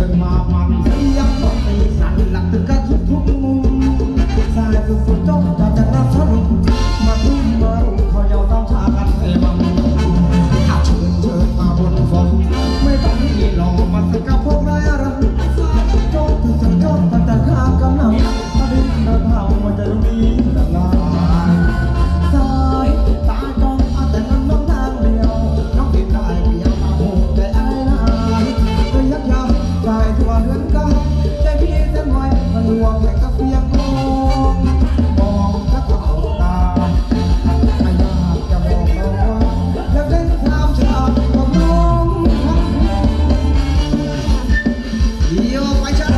นมามันเสียงตกตีสั่นหลักตึกกระทุกมุมสายฝนจ้องจะรับสรุปมาทุ่มมารุ่งคอยเอาต้องชากันเทบังเชิญมาบนฟ้าไม่ต้องมีหลอกมาสักกับพวกไรอะไรจ้องถึงจะจ้องแต่ข้ากำลังถ้าดิ้นเดินเท้ามันจะมีแต่ลายสายตาจ้องแต่นั้นน้องทางเดียวน้องเห็นได้เพียงตาโหดใจไอ้นายก็ยักยาวกายทั่วเรือนกายใจพี่เส้นไว้มันลวงแต่ก็เพียงมองก็เข้าตาไม่อยากจะบอกเราว่าอยากเล่นข้ามฉากกับน้องเดี๋ยวไปช้า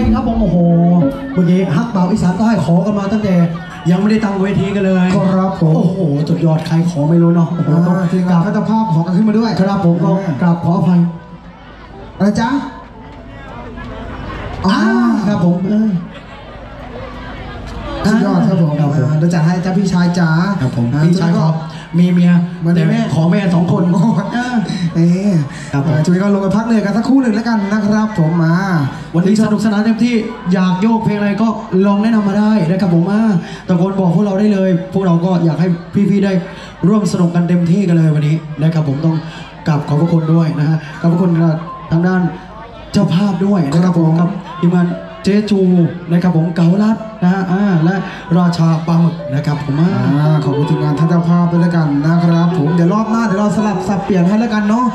ครับผมโอ้โหเมื่อกี้ฮักเป่าอีสานใต้ขอกันมาตั้งแต่ยังไม่ได้ตั้งเวทีกันเลยครับผมโอ้โหสุดยอดใครขอไม่รู้เนาะโอ้โหต้องทีมกงาราบนพัฒภาพขอกันขึ้นมาด้วยครับผมก็กราบขออภัยอะไรจ๊ะครับผมสุดยอดครับผมครับผมเดี๋ยวจัดให้จ้าพี่ชายจ๋าครับผมพี่ชายครับมีเมียวันนี้แต่แม่ขอแม่2 คนครับผมช่วยก็ลงไปพักเหนื่อยกันสักครู่หนึ่งแล้วกันนะครับผมมาวันนี้สนุกสนานเต็มที่อยากโยกเพลงอะไรก็ลองแนะนำมาได้นะครับผมมาตะโกนบอกพวกเราได้เลย พวกเราก็อยากให้พี่ๆได้ร่วมสนุกกันเต็มที่กันเลยวันนี้นะครับผมต้องกราบขอบพระคุณด้วยนะฮะขอบพระคุณทางด้านเจ้าภาพด้วยนะครับผมกับทีมงานเจจูนะครับผมเกาลัดนะฮะและราชาปลาหมึกนะครับผมขอบคุณทีมงานท่านเจ้าภาพด้วยแล้วกันนะครับผมเดี๋ยวรอบหน้าเดี๋ยวเราสลับสับเปลี่ยนให้แล้วกันเนาะ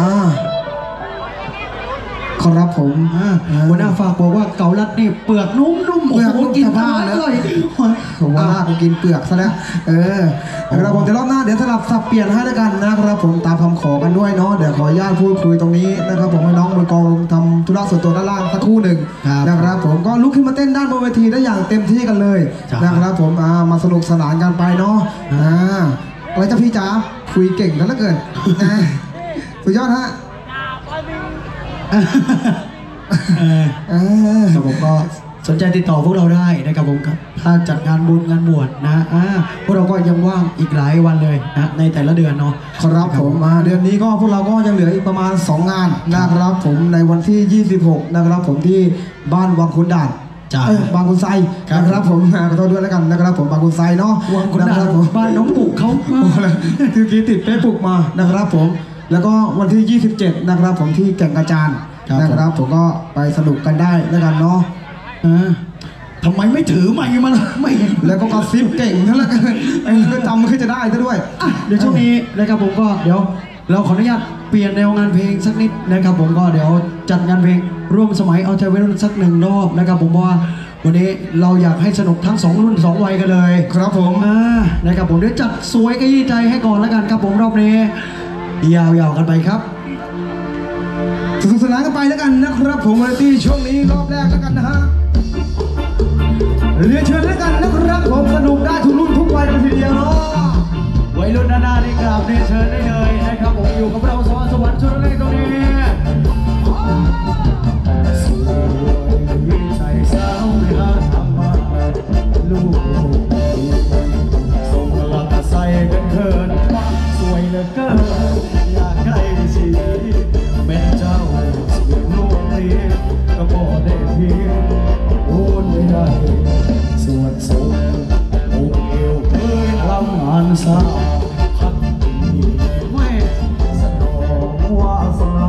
ครับผมหัวหน้าฝากบอกว่าเกาลัดนี่เปลือกนุ่มๆโอ้โหกินผ้าเลยผมว่ากูกินเปลือกซะแล้วนะครับผมเดี๋ยวรอบหน้าเดี๋ยวสลับสับเปลี่ยนให้แล้วกันนะครับผมตามคำขอกันด้วยเนาะเดี๋ยวขออนุญาตพูดคุยตรงนี้นะครับผมให้น้องมือกองทำธุระส่วนตัวด้านล่างสักครู่หนึ่งนะครับผมก็ลุกขึ้นมาเต้นด้านบนเวทีได้อย่างเต็มที่กันเลยนะครับผมมาสนุกสนานกันไปเนาะอะไรจ้าพี่จ๋าคุยเก่งกันเหลือเกินสุดยอดฮะครับผมก็สนใจติดต่อพวกเราได้นะครับผมครับถ้าจัดงานบุญงานบวชนะพวกเราก็ยังว่างอีกหลายวันเลยนะในแต่ละเดือนเนาะครับผมเดือนนี้ก็พวกเราก็ยังเหลืออีกประมาณ2 งานนะครับผมในวันที่26นะครับผมที่บ้านวังขุนด่านบางขุนไซนะครับผมขอโทษด้วยแล้วกันนะครับผมบางขุนไซเนาะวังขุนด่านบ้านน้องปู่เขาคือกี้ติดเป๊ะปลุกมานะครับผมแล้วก็วันที่27นะครับผมที่แก่งกระจานนะครับผมก็ไปสนุกกันได้แล้วกันเนาะทำไมไม่ถือไมค์มาไม่แล้วก็กระซิบเก่งนั่นแหละก็จำขึ้นจะได้ซะด้วยเดี๋ยวช่วงนี้นะครับผมก็เดี๋ยวเราขออนุญาตเปลี่ยนแนวงานเพลงสักนิดนะครับผมก็เดี๋ยวจัดงานเพลงร่วมสมัยเอาใจวัยรุ่นสัก1 รอบนะครับผมเพราะว่าวันนี้เราอยากให้สนุกทั้ง2 รุ่น 2 วัยกันเลยครับผมนะครับผมเดี๋ยวจัดสวยกระยี่ใจให้ก่อนแล้วกันครับผมรอบนี้ยาวๆกันไปครับสนุกสนานกันไปแล้วกันนะครับผมวันที่ช่วงนี้รอบแรกแล้วกันนะฮะเรียนเชิญแล้วกันนะครับผมสนุกได้ทุกรุ่นทุกวัยเลยทีเดียวเนาะวัยรุ่นหน้านี่กราบเรียนเชิญได้เลยนะครับผมอยู่กับเราสวรรค์ชุดแรกตรงนี้สวยใจสาวไม่หาทำมาลูกส่งหลักใส่กันเขินสวยเหลือเกินอยากใกล้ชิดเป็นเจ้าสุดลูกเรียนก็พอได้เพียงโอนไม่ได้สวดทรงองค์เอวเอ้ยลำงานสาวพักดีไม่สนองวาสนา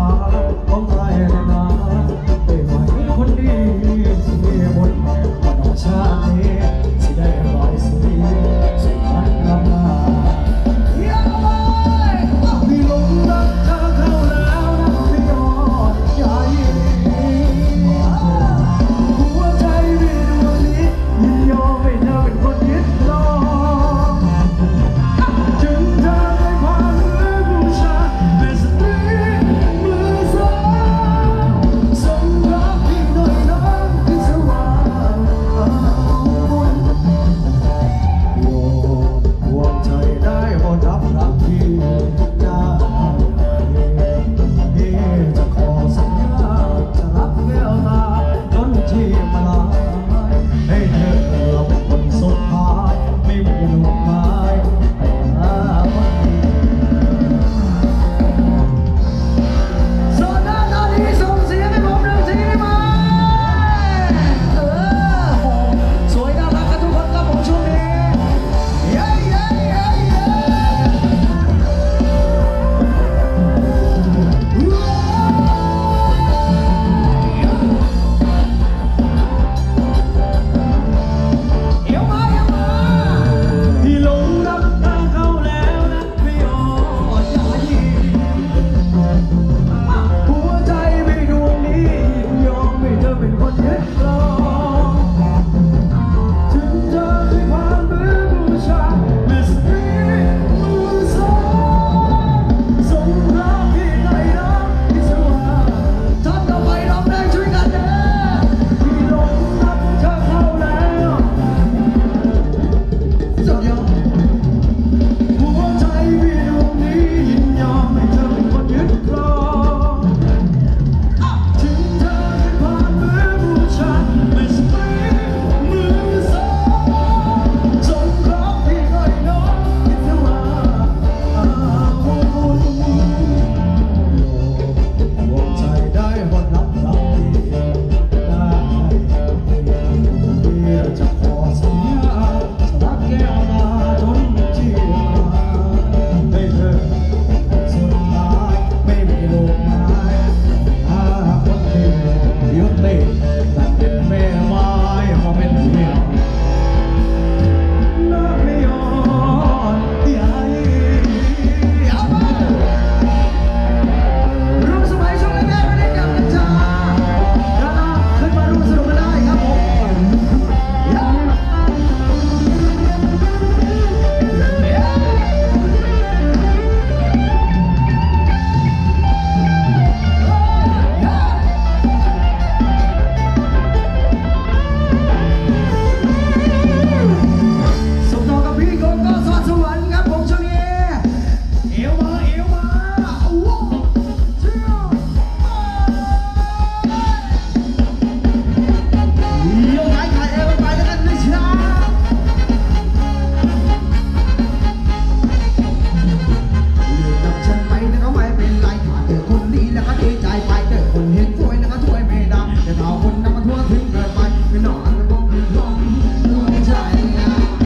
เต้